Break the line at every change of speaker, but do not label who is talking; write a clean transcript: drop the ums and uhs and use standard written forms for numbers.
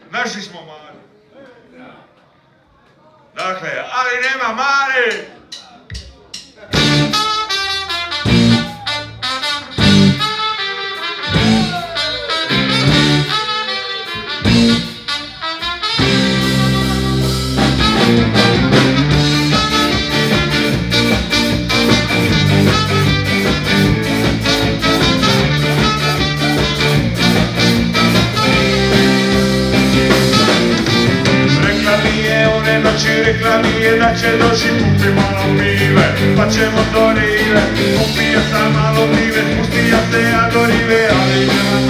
Naši smo mali. Dakle, ali nema mali. Rekla mi je da će doći kupi malo pive, pa ćemo do rive. Popija sam malo pive, spustija se ja do rive, ali nema